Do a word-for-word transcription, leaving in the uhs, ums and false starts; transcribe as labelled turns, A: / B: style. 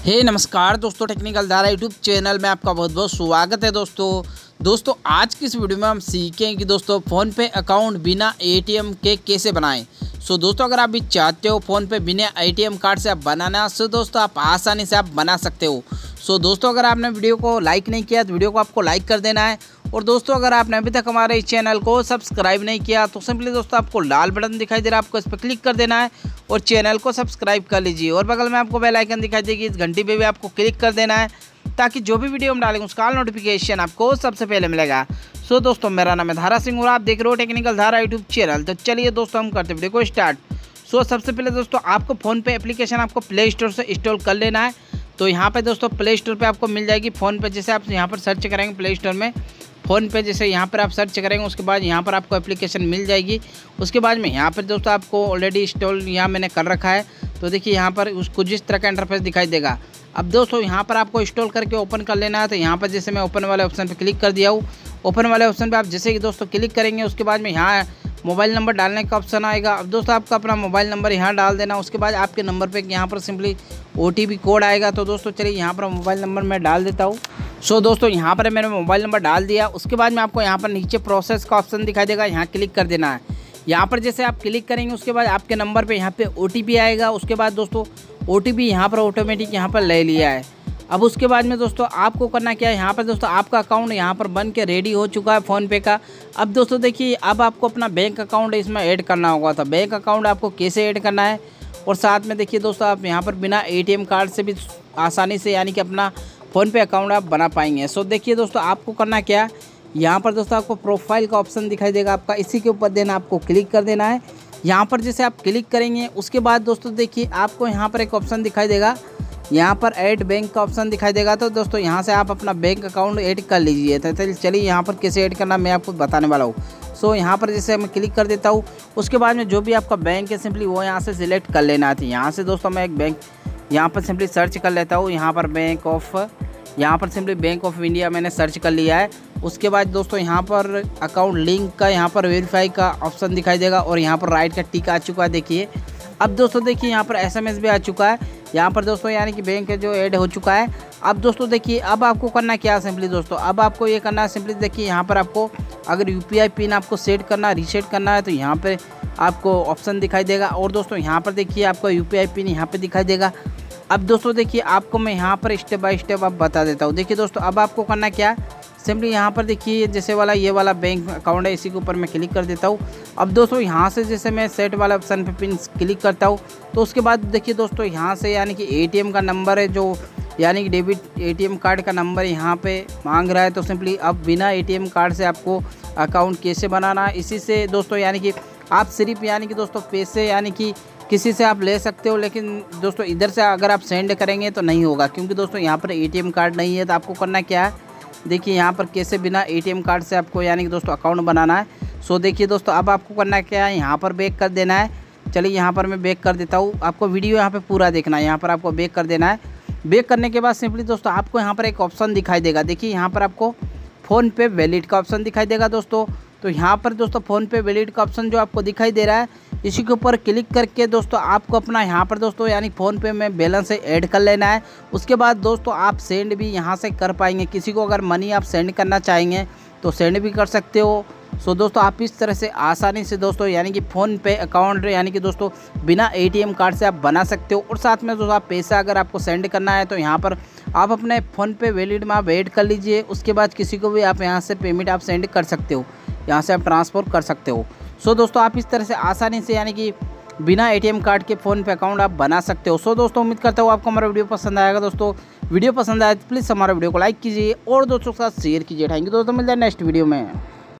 A: हे नमस्कार दोस्तों, टेक्निकल धारा यूट्यूब चैनल में आपका बहुत बहुत स्वागत है। दोस्तों दोस्तों आज की इस वीडियो में हम सीखें कि दोस्तों फ़ोन पे अकाउंट बिना एटीएम के कैसे बनाएं। सो दोस्तों अगर आप भी चाहते हो फ़ोन पे बिना एटीएम कार्ड से आप बनाना, सो दोस्तों आप आसानी से आप बना सकते हो। सो दोस्तों अगर आपने वीडियो को लाइक नहीं किया तो वीडियो को आपको लाइक कर देना है। और दोस्तों अगर आपने अभी तक हमारे इस चैनल को सब्सक्राइब नहीं किया तो सिंपली दोस्तों आपको लाल बटन दिखाई दे रहा है, आपको इस पर क्लिक कर देना है और चैनल को सब्सक्राइब कर लीजिए। और बगल में आपको बेल आइकन दिखाई देगी, इस घंटी पे भी आपको क्लिक कर देना है ताकि जो भी वीडियो हम डालेंगे उसका नोटिफिकेशन आपको सबसे पहले मिलेगा। सो दोस्तों मेरा नाम है धारा सिंह और आप देख रहे हो टेक्निकल धारा यूट्यूब चैनल। तो चलिए दोस्तों हम करते वीडियो को स्टार्ट। सो सबसे पहले दोस्तों आपको फ़ोन पे एप्लीकेशन आपको प्ले स्टोर से इंस्टॉल कर लेना है। तो यहाँ पे दोस्तों प्ले स्टोर पे आपको मिल जाएगी फ़ोन पे। जैसे आप यहाँ पर सर्च करेंगे प्ले स्टोर में फ़ोन पे, जैसे यहाँ पर आप सर्च करेंगे उसके बाद यहाँ पर आपको एप्लीकेशन मिल जाएगी। उसके बाद में यहाँ पर दोस्तों आपको ऑलरेडी इंस्टॉल यहाँ मैंने कर रखा है। तो देखिए यहाँ पर उसको जिस तरह का इंटरफेस दिखाई देगा। अब दोस्तों यहाँ पर आपको इंस्टॉल करके ओपन कर लेना है। तो यहाँ पर जैसे मैं ओपन वाले ऑप्शन पर क्लिक कर दिया हूँ। ओपन वाले ऑप्शन पर आप जैसे कि दोस्तों क्लिक करेंगे उसके बाद में यहाँ मोबाइल नंबर डालने का ऑप्शन आएगा। अब दोस्तों आपका अपना मोबाइल नंबर यहाँ डाल देना। उसके बाद आपके नंबर पे यहाँ पर सिंपली ओटीपी कोड आएगा। तो दोस्तों चलिए यहाँ पर मोबाइल नंबर मैं डाल देता हूँ। सो दोस्तों यहाँ पर मैंने मोबाइल नंबर डाल दिया। उसके बाद में आपको यहाँ पर नीचे प्रोसेस का ऑप्शन दिखाई देगा, यहाँ क्लिक कर देना है। यहाँ पर जैसे आप क्लिक करेंगे उसके बाद आपके नंबर पे यहाँ पे ओटीपी आएगा। उसके बाद दोस्तों ओटीपी यहाँ पर ऑटोमेटिक यहाँ पर ले लिया है। अब उसके बाद में दोस्तों आपको करना क्या है, यहाँ पर दोस्तों आपका अकाउंट यहाँ पर बन के रेडी हो चुका है फ़ोनपे का। अब दोस्तों देखिए अब आपको अपना बैंक अकाउंट इसमें ऐड करना होगा। तो बैंक अकाउंट आपको कैसे ऐड करना है, और साथ में देखिए दोस्तों आप यहाँ पर बिना एटीएम कार्ड से भी आसानी से यानी कि अपना फ़ोनपे अकाउंट आप बना पाएंगे। सो देखिए दोस्तों आपको करना क्या, यहाँ पर दोस्तों आपको प्रोफाइल का ऑप्शन दिखाई देगा आपका, इसी के ऊपर देना आपको क्लिक कर देना है। यहाँ पर जैसे आप क्लिक करेंगे उसके बाद दोस्तों देखिए आपको यहाँ पर एक ऑप्शन दिखाई देगा, यहाँ पर ऐड बैंक का ऑप्शन दिखाई देगा। तो दोस्तों यहाँ से आप अपना बैंक अकाउंट ऐड कर लीजिए। तो चलिए यहाँ पर कैसे ऐड करना मैं आपको बताने वाला हूँ। सो यहाँ पर जैसे मैं क्लिक कर देता हूँ उसके बाद में जो भी आपका बैंक है सिंपली वो यहाँ से सिलेक्ट कर लेना है। यहाँ से दोस्तों मैं एक बैंक यहाँ पर सिंपली सर्च कर लेता हूँ। यहाँ पर बैंक ऑफ यहाँ पर सिंपली बैंक ऑफ इंडिया मैंने सर्च कर लिया है। उसके बाद दोस्तों यहाँ पर अकाउंट लिंक का यहाँ पर वेरीफाई का ऑप्शन दिखाई देगा और यहाँ पर राइट का टिक आ चुका है। देखिए अब दोस्तों देखिए यहाँ पर एसएमएस भी आ चुका है यहाँ पर दोस्तों, यानी कि बैंक जो ऐड हो चुका है। अब दोस्तों देखिए अब आपको करना क्या है, सिंपली दोस्तों अब आपको ये करना है, सिंपली देखिए यहाँ पर आपको अगर यूपीआई पिन आपको सेट करना है, रीसेट करना है तो यहाँ पे आपको ऑप्शन दिखाई देगा। और दोस्तों यहाँ पर देखिए आपको यूपीआई पिन यहाँ पे दिखाई देगा। अब दोस्तों देखिए आपको मैं यहाँ पर स्टेप बाय स्टेप आप बता देता हूँ। देखिए दोस्तों अब आपको करना क्या, सिंपली यहाँ पर देखिए जैसे वाला ये वाला बैंक अकाउंट है, इसी के ऊपर मैं क्लिक कर देता हूँ। अब दोस्तों यहाँ से जैसे मैं सेट वाला ऑप्शन पे पिन क्लिक करता हूँ तो उसके बाद देखिए दोस्तों यहाँ से यानी कि एटीएम का नंबर है जो यानी कि डेबिट एटीएम कार्ड का नंबर यहाँ पे मांग रहा है। तो सिंपली अब बिना एटीएम कार्ड से आपको अकाउंट कैसे बनाना है, इसी से दोस्तों यानी कि आप सिर्फ यानी कि दोस्तों पैसे यानी कि किसी से आप ले सकते हो, लेकिन दोस्तों इधर से अगर आप सेंड करेंगे तो नहीं होगा क्योंकि दोस्तों यहाँ पर एटीएम कार्ड नहीं है। तो आपको करना क्या है, देखिए यहाँ पर कैसे बिना एटीएम कार्ड से आपको यानी कि दोस्तों अकाउंट बनाना है। सो देखिए दोस्तों अब आपको करना क्या है, यहाँ पर बैक कर देना है। चलिए यहाँ पर मैं बैक कर देता हूँ, आपको वीडियो यहाँ पे पूरा देखना है। यहाँ पर आपको बैक कर देना है। बैक करने के बाद सिंपली दोस्तों आपको यहाँ पर एक ऑप्शन दिखाई देगा। देखिए यहाँ पर आपको फ़ोन पे वैलिड का ऑप्शन दिखाई देगा दोस्तों। तो यहाँ पर दोस्तों फ़ोन पे वैलिड का ऑप्शन जो आपको दिखाई दे रहा है, इसी के ऊपर क्लिक करके दोस्तों आपको अपना यहाँ पर दोस्तों यानी फ़ोन पे में बैलेंस ऐड कर लेना है। उसके बाद दोस्तों आप सेंड भी यहाँ से कर पाएंगे, किसी को अगर मनी आप सेंड करना चाहेंगे तो सेंड भी कर सकते हो। सो दोस्तों आप इस तरह से आसानी से दोस्तों यानी कि फ़ोन पे अकाउंट यानी कि दोस्तों बिना एटीएम कार्ड से आप बना सकते हो। और साथ में दोस्तों आप पैसा अगर आपको सेंड करना है तो यहाँ पर आप अपने फ़ोन पे वैलिड में आप ऐड कर लीजिए। उसके बाद किसी को भी आप यहाँ से पेमेंट आप सेंड कर सकते हो, यहाँ से आप ट्रांसफ़र कर सकते हो। सो दोस्तों आप इस तरह से आसानी से यानी कि बिना एटीएम कार्ड के फ़ोन पे अकाउंट आप बना सकते हो। सो दोस्तों उम्मीद करता हूँ आपको हमारा वीडियो पसंद आएगा। दोस्तों वीडियो पसंद आए तो प्लीज़ हमारा वीडियो को लाइक कीजिए और दोस्तों के साथ शेयर कीजिए। थैंक यू दोस्तों, मिलते हैं नेक्स्ट वीडियो में।